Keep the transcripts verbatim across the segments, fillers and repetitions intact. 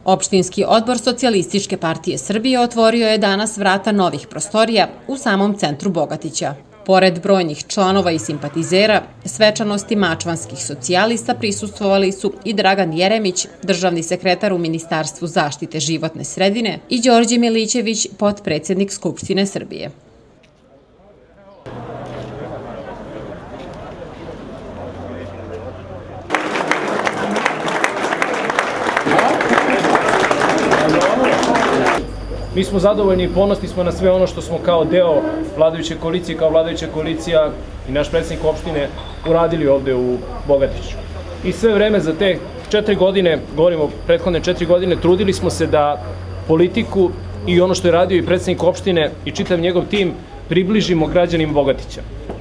Opštinski odbor Socijalističke partije Srbije otvorio je danas vrata novih prostorija u samom centru Bogatića. Pored brojnih članova i simpatizera, svečanosti mačvanskih socijalista prisustvovali su i Dragan Jeremić, državni sekretar u Ministarstvu zaštite životne sredine, i Đorđe Milićević, potpredsednik Skupštine Srbije. Mi smo zadovoljni i ponosni smo na sve ono što smo kao deo vladajuće koalicije, kao vladajuća koalicija i naš predsjednik opštine uradili ovde u Bogatiću. I sve vreme za te četiri godine, govorimo prethodne četiri godine, trudili smo se da politiku i ono što je radio i predsjednik opštine i čitav njegov tim približimo građanima Bogatića.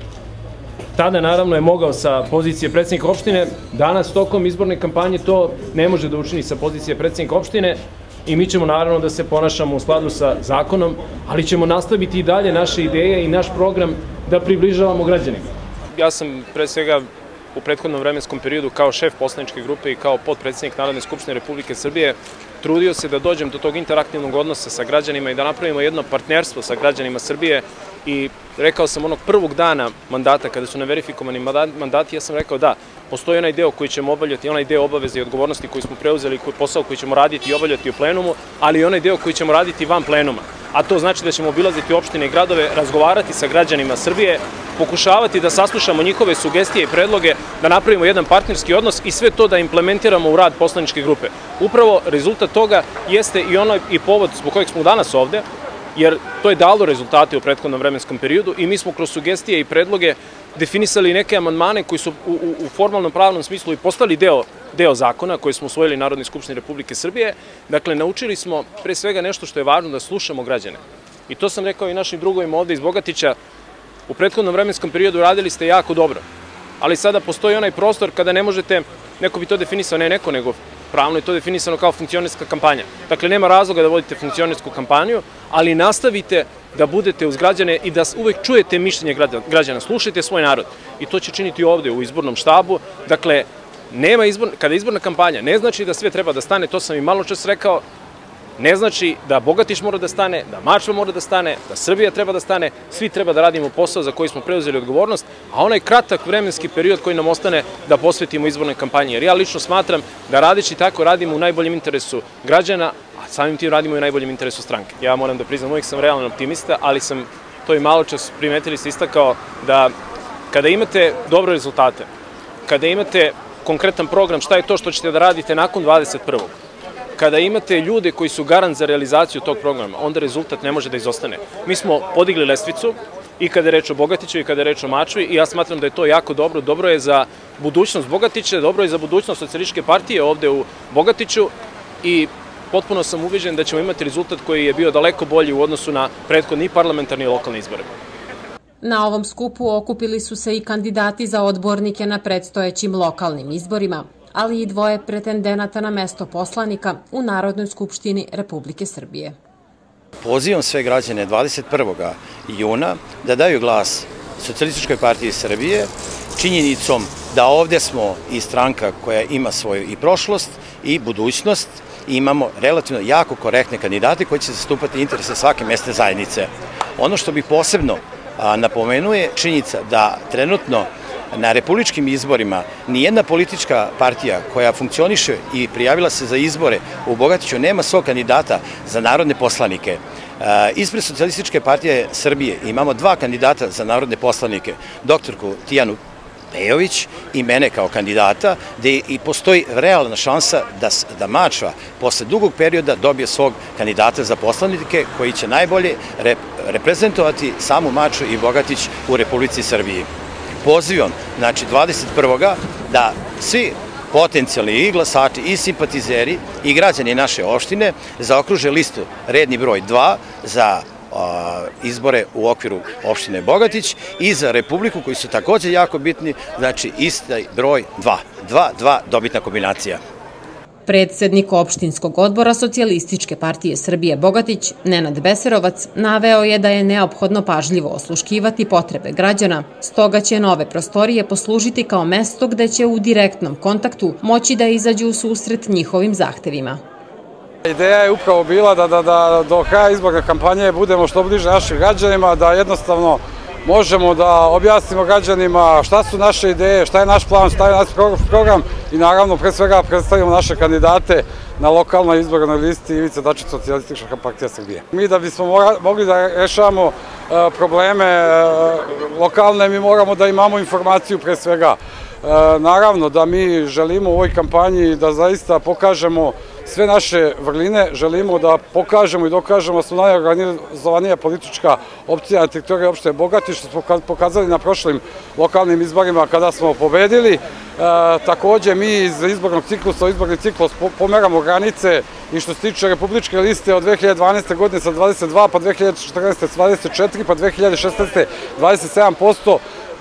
Tada naravno je mogao sa pozicije predsjednika opštine, danas tokom izborne kampanje to ne može da učini sa pozicije predsjednika opštine. I mi ćemo naravno da se ponašamo u skladu sa zakonom, ali ćemo nastaviti i dalje naše ideje i naš program da približavamo građanima. Ja sam pre svega u prethodnom vremenskom periodu kao šef poslaničke grupe i kao potpredsednik Narodne skupštine Republike Srbije trudio se da dođem do tog interaktivnog odnosa sa građanima i da napravimo jedno partnerstvo sa građanima Srbije. I rekao sam onog prvog dana mandata, kada su neverifikovani mandati, ja sam rekao da, postoji onaj deo koji ćemo obavljati, onaj deo obaveze i odgovornosti koji smo preuzeli, posao koji ćemo raditi i obavljati u plenumu, ali i onaj deo koji ćemo raditi van plenuma. A to znači da ćemo obilaziti opštine i gradove, razgovarati sa građanima Srbije, pokušavati da saslušamo njihove sugestije i predloge, da napravimo jedan partnerski odnos i sve to da implementiramo u rad poslaničke grupe. Upravo rezultat toga jeste i onaj i povod zbog kojeg smo danas ovde, jer to je dalo rezultate u prethodnom vremenskom periodu i mi smo kroz sugestije i predloge definisali neke amandmane koji su u, u, u formalnom pravnom smislu i postali deo, deo zakona koji smo usvojili Narodnoj skupštini Republike Srbije. Dakle, naučili smo pre svega nešto što je važno, da slušamo građane. I to sam rekao i našim drugovima ovde iz Bogatića. U prethodnom vremenskom periodu radili ste jako dobro, ali sada postoji onaj prostor kada ne možete, neko bi to definisao, ne neko, nego pravno je to definisano kao funkcionerska kampanja. Dakle, nema razloga da vodite funkcionersku kampanju, ali nastavite da budete uz građane i da uvek čujete mišljenje građana, slušajte svoj narod. I to će činiti ovde u izbornom štabu. Dakle, nema izbor, kada je izborna kampanja, ne znači da sve treba da stane, to sam i malo čas rekao, ne znači da Bogatić mora da stane, da Mačva mora da stane, da Srbija treba da stane, svi treba da radimo posao za koji smo preuzeli odgovornost, a onaj kratak vremenski period koji nam ostane da posvetimo izbornoj kampanji. Jer ja lično smatram da radeći tako radimo u najboljem interesu građana, a samim tim radimo i u najboljem interesu stranke. Ja moram da priznam, uvijek sam realan optimista, ali sam to i malo čas primetili ste istakao da kada imate dobre rezultate, kada imate konkretan program šta je to što ćete da radite nakon dvadeset prvog kada imate ljude koji su garant za realizaciju tog programa, onda rezultat ne može da izostane. Mi smo podigli lestvicu i kada je reč o Bogatiću i kada je reč o Mačvi i ja smatram da je to jako dobro. Dobro je za budućnost Bogatića, dobro je za budućnost Socijalističke partije ovde u Bogatiću i potpuno sam ubeđen da ćemo imati rezultat koji je bio daleko bolji u odnosu na prethodni parlamentarni i lokalni izbore. Na ovom skupu okupili su se i kandidati za odbornike na predstojećim lokalnim izborima, ali i dvoje pretendenata na mesto poslanika u Narodnoj skupštini Republike Srbije. Pozivam sve građane dvadeset prvog juna da daju glas Socijalističkoj partiji Srbije, činjenicom da ovde smo i stranka koja ima svoju i prošlost i budućnost i imamo relativno jako korektne kandidate koji će zastupati interese svake mesne zajednice. Ono što bih posebno napomenuo je činjenica da trenutno na republičkim izborima nijedna politička partija koja funkcioniše i prijavila se za izbore u Bogatiću nema svog kandidata za narodne poslanike. Ispred Socijalističke partije Srbije imamo dva kandidata za narodne poslanike, doktorku Tijanu Pejović i mene kao kandidata, gde i postoji realna šansa da, da Mačva posle dugog perioda dobije svog kandidata za poslanike koji će najbolje rep, reprezentovati samu Mačvu i Bogatić u Republici Srbiji. Pozivam, znači dvadeset prvog da svi potencijalni i glasači i simpatizeri i građani naše opštine zaokruže listu redni broj dva za izbore u okviru opštine Bogatić i za Republiku koji su takođe jako bitni, znači isti broj dva. dva, dva dobitna kombinacija. Predsednik opštinskog odbora Socijalističke partije Srbije Bogatić, Nenad Beserovac, naveo je da je neophodno pažljivo osluškivati potrebe građana, stoga će nove prostorije poslužiti kao mesto gde će u direktnom kontaktu moći da izađu u susret njihovim zahtevima. Ideja je upravo bila da, da, da do kraja izborne kampanje budemo što bliže našim građanima, da jednostavno možemo da objasnimo građanima šta su naše ideje, šta je naš plan, šta je naš program i naravno pre svega predstavimo naše kandidate na lokalnoj izbornoj listi Ivica Dačić, Socijalistička partija Srbije. Mi da bismo mogli da rešavamo probleme lokalne, mi moramo da imamo informaciju pre svega. Naravno da mi želimo u ovoj kampanji da zaista pokažemo sve naše vrline, želimo da pokažemo i dokažemo da smo najorganizovanija politička opcija na teritoriji opštine Bogatić, što smo pokazali na prošlim lokalnim izborima kada smo pobedili. Takođe mi iz izbornog ciklusa u izborni ciklus pomeramo granice i što se tiče republičke liste od dve hiljade dvanaeste. godine sa dvadeset dva, pa dve hiljade četrnaeste. sa dvadeset četiri, pa dve hiljade šesnaeste. dvadeset sedam posto.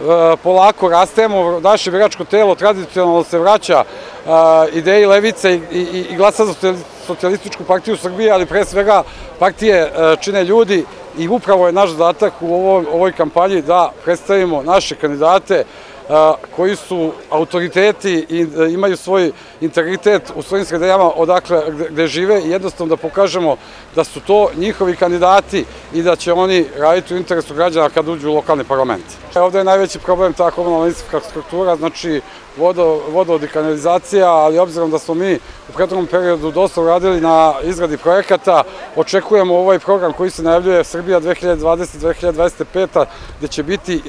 Polako rastemo, naše biračko telo tradicionalno se vraća ideji levice i glasa za Socijalističku partiju Srbije, ali pre svega partije čine ljudi i upravo je naš zadatak u ovoj kampanji da predstavimo naše kandidate koji su autoriteti i imaju svoj integritet u svojim sredinama odakle gde žive i jednostavno da pokažemo da su to njihovi kandidati i da će oni raditi u interesu građana kad uđu u lokalni parlament. Ovde je najveći problem ta komunalna infrastruktura, znači vodovod i kanalizacija, ali obzirom da smo mi u prethodnom periodu dosta uradili na izradi projekata, očekujemo ovaj program koji se najavljuje Srbija dve hiljade dvadeseta do dve hiljade dvadeset peta. gde će biti,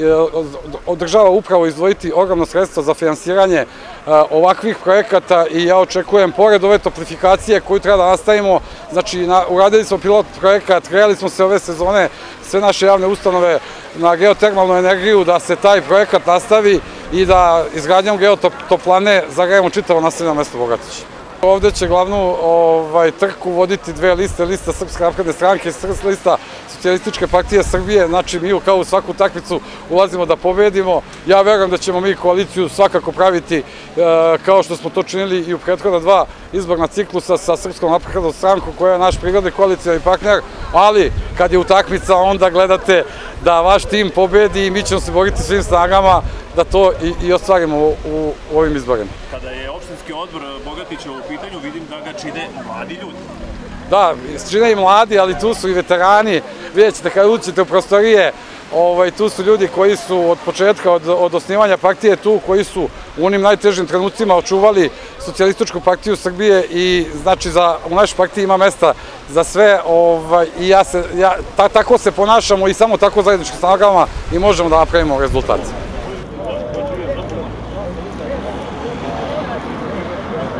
država upravo izdvojiti ogromno sredstva za finansiranje ovakvih projekata i ja očekujem, pored ove toplifikacije koju treba da nastavimo, znači uradili smo pilot projekat, grejali smo se ove sezone, sve naše javne ustanove na geotermalnu energiju, da se taj projekat nastavi i da izgradnjom geotoplane zagrejemo čitavo naseljeno mesto Bogatić. Ovde će glavnu trku voditi dve liste, lista Srpske napredne stranke i lista Socijalističke partije Srbije, znači mi kao u svaku takmicu ulazimo da pobedimo. Ja verujem da ćemo mi koaliciju svakako praviti kao što smo to činili i u prethodna dva izborna ciklusa sa Srpskom naprednom strankom koja je naš prirodni koalicijani partner, ali kad je utakmica onda gledate da vaš tim pobedi i mi ćemo se boriti svim snagama da to i ostvarimo u ovim izborima. Kada je opštinski odbor Bogatića u pitanju, vidim da ga čine mladi ljudi. Da, čine i mladi, ali tu su i veterani. Vidjet ćete kada uđete u prostorije, tu su ljudi koji su od početka, od osnivanja partije tu, koji su u onim najtežim trenucima očuvali Socijalističku partiju Srbije i znači u našoj partiji ima mesta za sve i tako se ponašamo i samo tako zajedničkim snagama i možemo da napravimo rezultat.